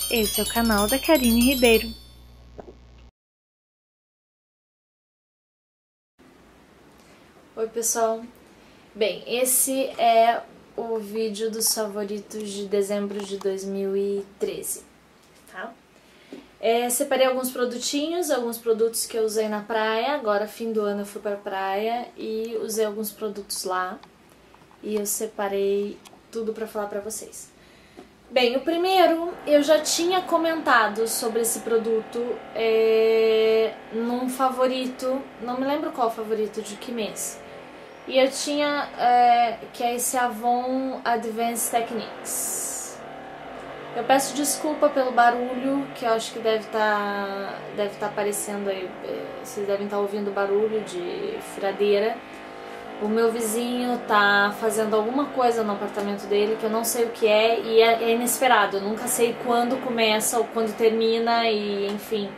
Esse é o canal da Karine Ribeiro. Oi pessoal, bem, esse é o vídeo dos favoritos de dezembro de 2013, tá? Separei alguns produtinhos, alguns produtos que eu usei na praia. Agora fim do ano eu fui pra praia e usei alguns produtos lá e eu separei tudo pra falar pra vocês. Bem, o primeiro, eu já tinha comentado sobre esse produto num favorito, não me lembro qual favorito, de que mês. E eu tinha, que é esse Avon Advanced Techniques. Eu peço desculpa pelo barulho, que eu acho que deve tá aparecendo aí, vocês devem estar ouvindo barulho de furadeira. O meu vizinho tá fazendo alguma coisa no apartamento dele que eu não sei o que é e é inesperado. Eu nunca sei quando começa ou quando termina e enfim.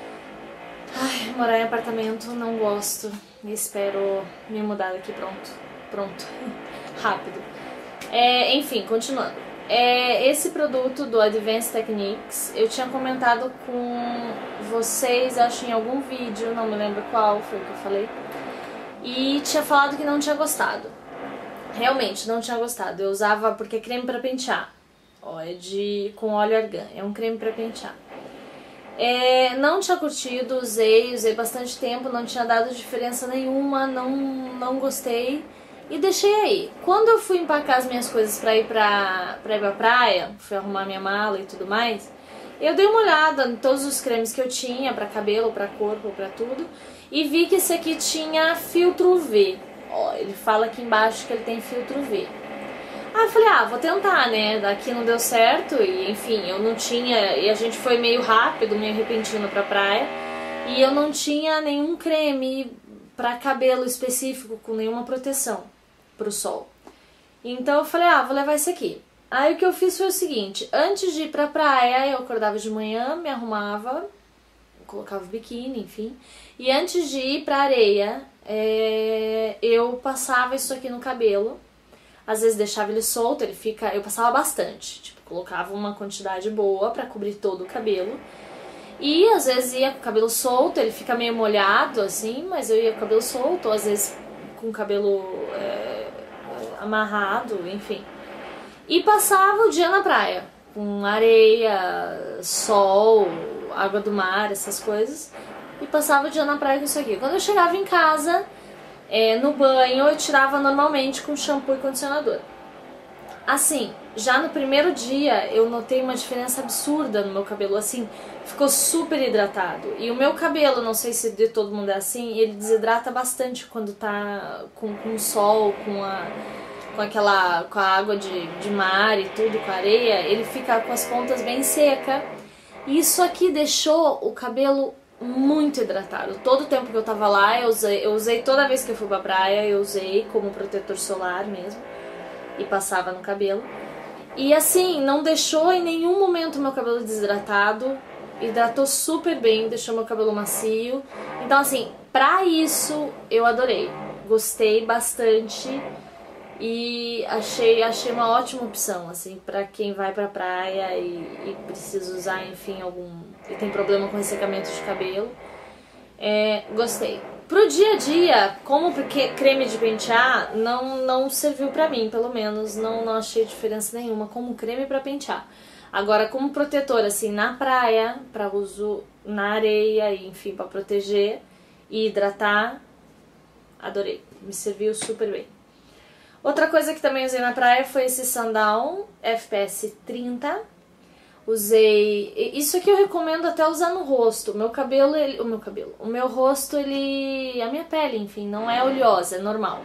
Ai, morar em apartamento não gosto. Espero me mudar daqui pronto, rápido. Enfim, continuando. Esse produto do Advanced Techniques eu tinha comentado com vocês, acho em algum vídeo, não me lembro qual foi o que eu falei. E tinha falado que não tinha gostado. Realmente, não tinha gostado. Eu usava porque é creme pra pentear. Ó, com óleo argan. É um creme pra pentear. Não tinha curtido, usei bastante tempo, não tinha dado diferença nenhuma, não gostei. E deixei aí. Quando eu fui empacar as minhas coisas pra ir pra praia, fui arrumar minha mala e tudo mais, eu dei uma olhada em todos os cremes que eu tinha, pra cabelo, pra corpo, pra tudo, e vi que esse aqui tinha filtro UV. Ó, ele fala aqui embaixo que ele tem filtro UV. Aí eu falei, vou tentar, né? Daqui não deu certo, e enfim, eu não tinha, e a gente foi meio rápido, meio repentino pra praia, e eu não tinha nenhum creme pra cabelo específico, com nenhuma proteção pro sol. Então eu falei, vou levar esse aqui. Aí o que eu fiz foi o seguinte, antes de ir pra praia, eu acordava de manhã, me arrumava, colocava o biquíni, enfim, e antes de ir pra areia, eu passava isso aqui no cabelo. Às vezes deixava ele solto, eu passava bastante, tipo, colocava uma quantidade boa pra cobrir todo o cabelo. E às vezes ia com o cabelo solto, ele fica meio molhado assim, mas eu ia com o cabelo solto, ou às vezes com o cabelo amarrado, enfim. E passava o dia na praia, com areia, sol, água do mar, essas coisas. E passava o dia na praia com isso aqui. Quando eu chegava em casa, no banho, eu tirava normalmente com shampoo e condicionador. Assim, já no primeiro dia eu notei uma diferença absurda no meu cabelo, assim, ficou super hidratado. E o meu cabelo, não sei se de todo mundo é assim, ele desidrata bastante quando tá com sol, com a água de mar e tudo, com a areia, ele fica com as pontas bem secas. E isso aqui deixou o cabelo muito hidratado. Todo o tempo que eu tava lá, eu usei toda vez que eu fui pra praia, eu usei como protetor solar mesmo. E passava no cabelo. E assim, não deixou em nenhum momento meu cabelo desidratado. Hidratou super bem, deixou meu cabelo macio. Então assim, pra isso eu adorei. Gostei bastante. E achei uma ótima opção, assim, pra quem vai pra praia e precisa usar, enfim, e tem problema com ressecamento de cabelo. Gostei. Pro dia a dia, como creme de pentear, não serviu pra mim, pelo menos, não achei diferença nenhuma como creme pra pentear. Agora, como protetor, assim, na praia, pra uso na areia, enfim, pra proteger e hidratar, adorei. Me serviu super bem. Outra coisa que também usei na praia foi esse Sundown FPS 30. Usei... Isso aqui eu recomendo até usar no rosto. O meu rosto, a minha pele, enfim, não é oleosa, é normal.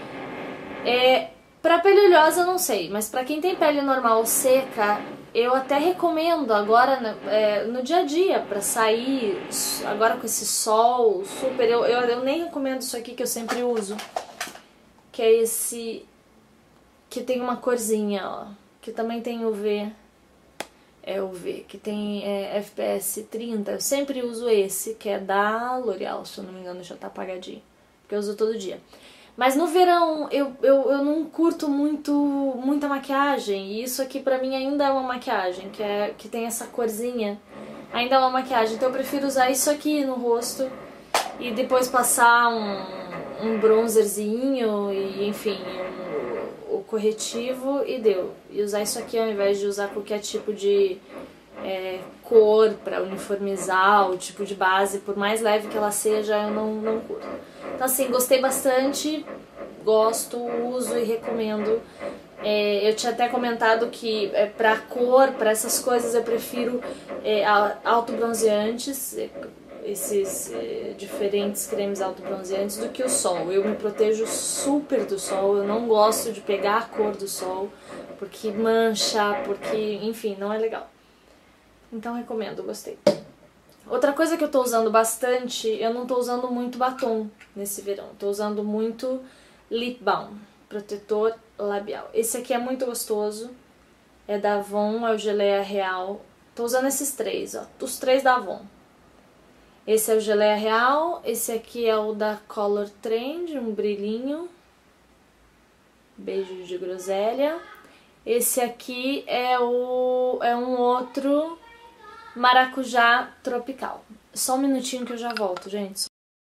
Pra pele oleosa eu não sei, mas pra quem tem pele normal seca, eu até recomendo agora no dia a dia, pra sair agora com esse sol super... Eu nem recomendo isso aqui que eu sempre uso. Que é esse, que tem uma corzinha, ó, que também tem UV, UV, que tem FPS 30, eu sempre uso esse, que é da L'Oréal, se eu não me engano já tá apagadinho, porque eu uso todo dia. Mas no verão eu não curto muita maquiagem. E isso aqui pra mim ainda é uma maquiagem, que tem essa corzinha. Ainda é uma maquiagem. Então eu prefiro usar isso aqui no rosto e depois passar um bronzerzinho e enfim, o corretivo e deu. E usar isso aqui ao invés de usar qualquer tipo de cor pra uniformizar o tipo de base. Por mais leve que ela seja, eu não curto. Então assim, gostei bastante, gosto, uso e recomendo. Eu tinha até comentado que pra cor, pra essas coisas, eu prefiro autobronzeantes, esses diferentes cremes autobronzeantes, do que o sol. Eu me protejo super do sol, eu não gosto de pegar a cor do sol, porque mancha, porque, enfim, não é legal. Então recomendo, gostei. Outra coisa que eu tô usando bastante, eu não tô usando muito batom nesse verão. Tô usando muito lip balm, protetor labial. Esse aqui é muito gostoso. É da Avon, é o Geleia Real. Tô usando esses três, ó. Os três da Avon. Esse é o Geleia Real. Esse aqui é o da Color Trend, um brilhinho. Beijo de groselha. Esse aqui é um outro maracujá tropical. Só um minutinho que eu já volto, gente.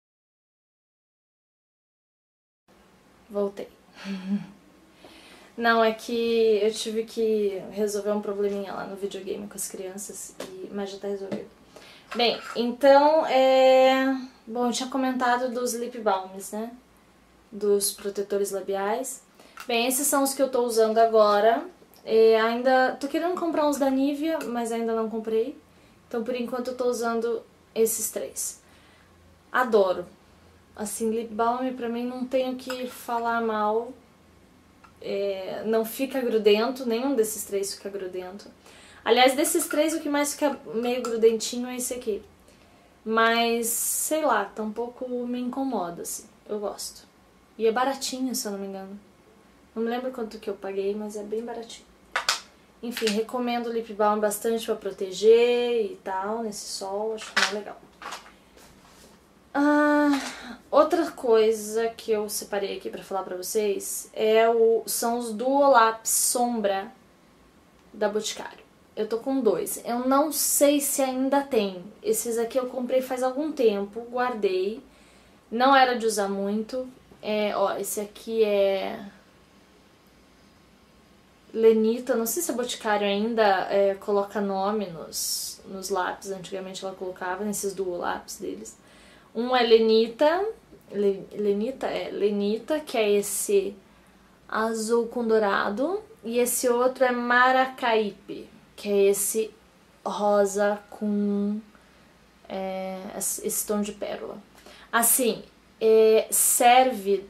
Voltei. Não, é que eu tive que resolver um probleminha lá no videogame com as crianças, mas já tá resolvido. Bem, então, bom, eu tinha comentado dos lip balms, né? Dos protetores labiais. Bem, esses são os que eu tô usando agora. Ainda tô querendo comprar uns da Nivea, mas ainda não comprei. Então, por enquanto, eu tô usando esses três. Adoro. Assim, lip balm pra mim não tenho que falar mal. Não fica grudento, nenhum desses três fica grudento. Aliás, desses três, o que mais fica meio grudentinho é esse aqui. Mas, sei lá, tampouco me incomoda, assim. Eu gosto. E é baratinho, se eu não me engano. Não me lembro quanto que eu paguei, mas é bem baratinho. Enfim, recomendo o lip balm bastante pra proteger e tal, nesse sol, acho mais legal. Outra coisa que eu separei aqui pra falar pra vocês são os Duo Lápis Sombra da Boticário. Eu tô com dois. Eu não sei se ainda tem. Esses aqui eu comprei faz algum tempo, guardei. Não era de usar muito. Ó, esse aqui é Lenita. Não sei se a Boticário ainda coloca nome nos lápis. Antigamente ela colocava nesses Duo Lápis deles. Um é Lenita, Lenita, que é esse azul com dourado. E esse outro é Maracaípe, que é esse rosa com esse tom de pérola. Assim, serve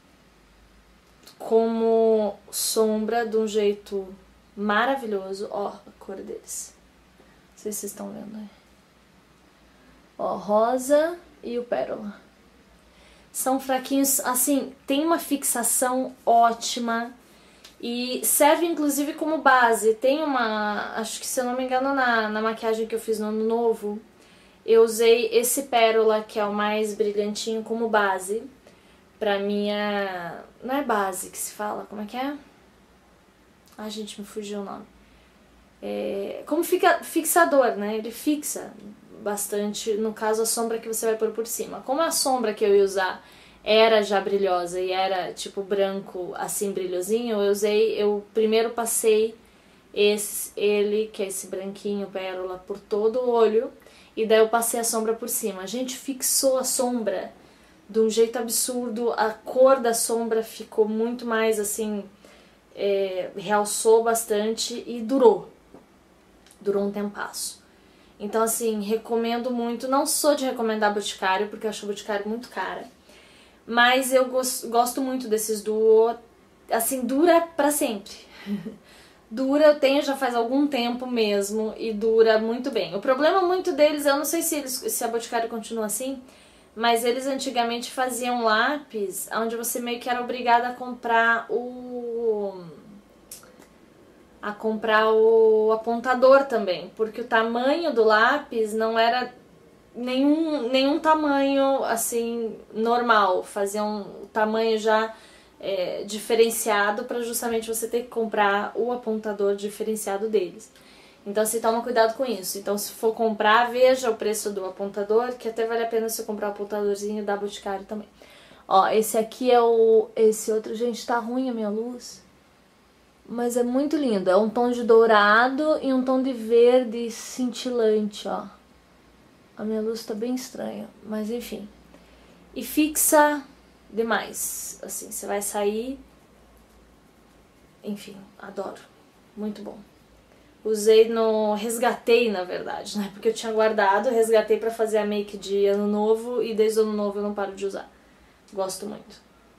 como sombra de um jeito maravilhoso. Ó, a cor deles. Não sei se vocês estão vendo aí. Ó, rosa e o pérola. São fraquinhos, assim, tem uma fixação ótima e serve inclusive como base. Tem acho que se eu não me engano na maquiagem que eu fiz no Ano Novo, eu usei esse pérola, que é o mais brilhantinho, como base pra minha... Não é base que se fala, como é que é? Ai, gente, me fugiu o nome. Como fixador, né? Ele fixa bastante, no caso, a sombra que você vai pôr por cima. Como a sombra que eu ia usar era já brilhosa e era tipo branco, assim, brilhosinho, eu primeiro passei ele, que é esse branquinho pérola, por todo o olho, e daí eu passei a sombra por cima. A gente fixou a sombra de um jeito absurdo, a cor da sombra ficou muito mais assim, realçou bastante e durou um tempasso. Então, assim, recomendo muito. Não sou de recomendar Boticário, porque eu acho o Boticário muito cara. Mas eu gosto muito desses Duo. Assim, dura pra sempre. Dura, eu tenho já faz algum tempo mesmo e dura muito bem. O problema muito deles, eu não sei se a Boticário continua assim, mas eles antigamente faziam lápis onde você meio que era obrigada a comprar o apontador também, porque o tamanho do lápis não era nenhum tamanho assim normal, fazer um tamanho já diferenciado para justamente você ter que comprar o apontador diferenciado deles. Então você toma cuidado com isso. Então se for comprar, veja o preço do apontador, que até vale a pena você comprar o apontadorzinho da Boticário também. Ó, esse aqui é esse outro, gente, tá ruim a minha luz, mas é muito lindo. É um tom de dourado e um tom de verde cintilante, ó. A minha luz tá bem estranha, mas enfim. E fixa demais, assim, você vai sair, enfim, adoro, muito bom. Resgatei, na verdade, né, porque eu tinha guardado, resgatei pra fazer a make de ano novo e desde o ano novo eu não paro de usar, gosto muito.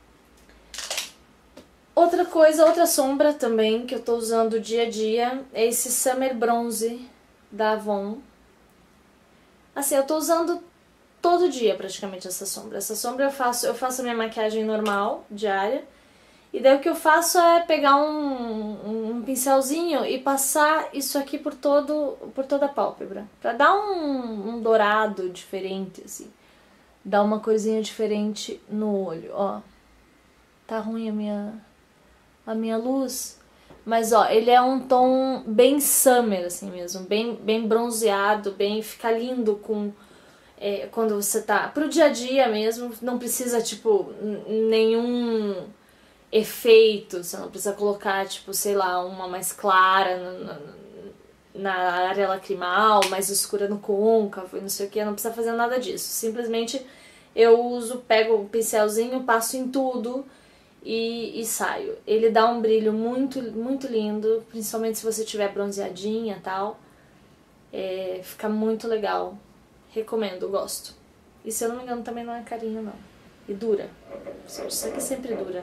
Outra sombra também que eu tô usando dia a dia é esse Summer Bronze da Avon. Assim, eu tô usando todo dia praticamente essa sombra. Essa sombra eu faço a minha maquiagem normal, diária. E daí o que eu faço é pegar um pincelzinho e passar isso aqui por toda a pálpebra. Pra dar um dourado diferente, assim. Dar uma corzinha diferente no olho, ó. Tá ruim a minha luz. Mas, ó, ele é um tom bem summer, assim mesmo. Bem bronzeado, fica lindo com... quando você tá pro dia a dia mesmo, não precisa, tipo, nenhum efeito, você não precisa colocar, tipo, sei lá, uma mais clara na área lacrimal, mais escura no côncavo e não sei o que, não precisa fazer nada disso. Simplesmente eu pego o pincelzinho, passo em tudo e saio. Ele dá um brilho muito, muito lindo, principalmente se você tiver bronzeadinha e tal. Fica muito legal. Recomendo, gosto. E se eu não me engano também não é carinho não. E dura. Isso aqui sempre dura.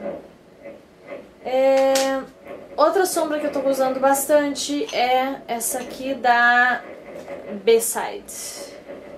Outra sombra que eu tô usando bastante é essa aqui da B-Side.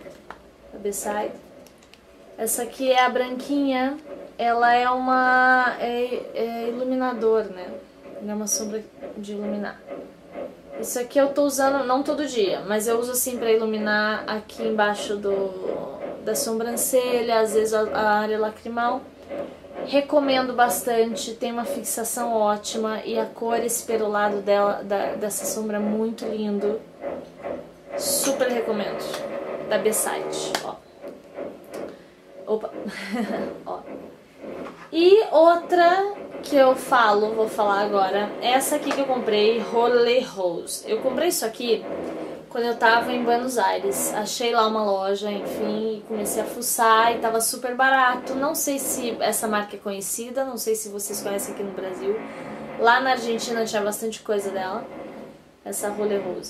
Essa aqui é a branquinha. Ela é iluminador, né? Ela é uma sombra de iluminar. Isso aqui eu tô usando, não todo dia, mas eu uso assim pra iluminar aqui embaixo da sobrancelha, às vezes a área lacrimal. Recomendo bastante, tem uma fixação ótima e a cor esperolado dessa sombra é muito lindo. Super recomendo. Da B-Side, ó. Opa! Ó. E outra que eu vou falar agora, é essa aqui que eu comprei, Holy Rose. Eu comprei isso aqui quando eu tava em Buenos Aires. Achei lá uma loja, enfim, comecei a fuçar e tava super barato. Não sei se essa marca é conhecida, não sei se vocês conhecem aqui no Brasil. Lá na Argentina tinha bastante coisa dela, essa Holy Rose.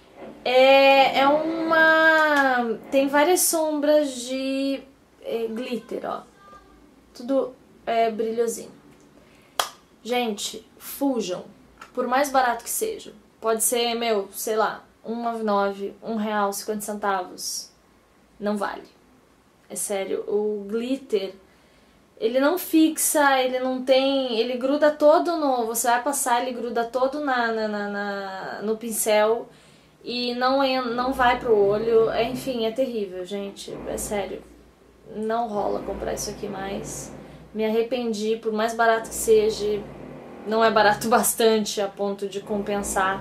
Tem várias sombras de glitter, ó. Tudo brilhosinho. Gente, fujam. Por mais barato que seja. Pode ser, sei lá, R$1,99, R$1,50. Não vale. É sério, o glitter, ele não fixa, ele não tem... Ele gruda todo você vai passar, ele gruda todo no pincel e não vai pro olho. Enfim, é terrível, gente. É sério. Não rola comprar isso aqui mais. Me arrependi, por mais barato que seja, não é barato bastante a ponto de compensar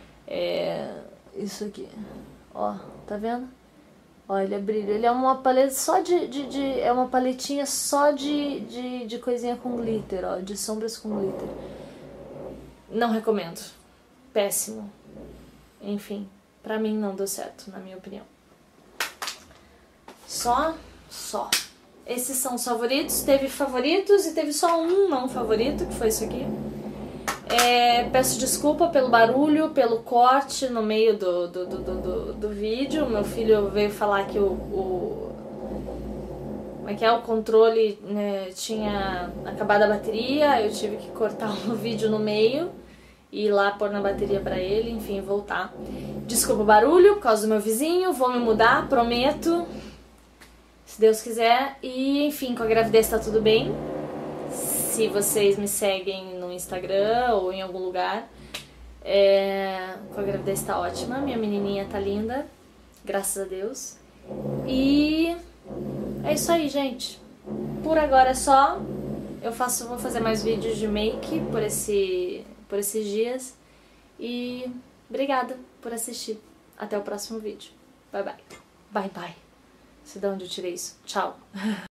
isso aqui. Ó, tá vendo? Ó, ele é brilho. Ele é uma paleta só é uma paletinha só de coisinha com glitter, ó, de sombras com glitter. Não recomendo. Péssimo. Enfim, pra mim não deu certo, na minha opinião. Só. Esses são os favoritos. Teve favoritos e teve só um não favorito, que foi isso aqui. Peço desculpa pelo barulho, pelo corte no meio do vídeo. Meu filho veio falar que o controle, né, tinha acabado a bateria. Eu tive que cortar o vídeo no meio e ir lá pôr na bateria pra ele, enfim, voltar. Desculpa o barulho por causa do meu vizinho. Vou me mudar, prometo. Se Deus quiser. E, enfim, com a gravidez tá tudo bem. Se vocês me seguem no Instagram ou em algum lugar, com a gravidez tá ótima. Minha menininha tá linda, graças a Deus. E é isso aí, gente. Por agora é só. Vou fazer mais vídeos de make por esses dias. E obrigada por assistir. Até o próximo vídeo. Bye, bye. Bye, bye. Sei de onde eu tirei isso. Tchau.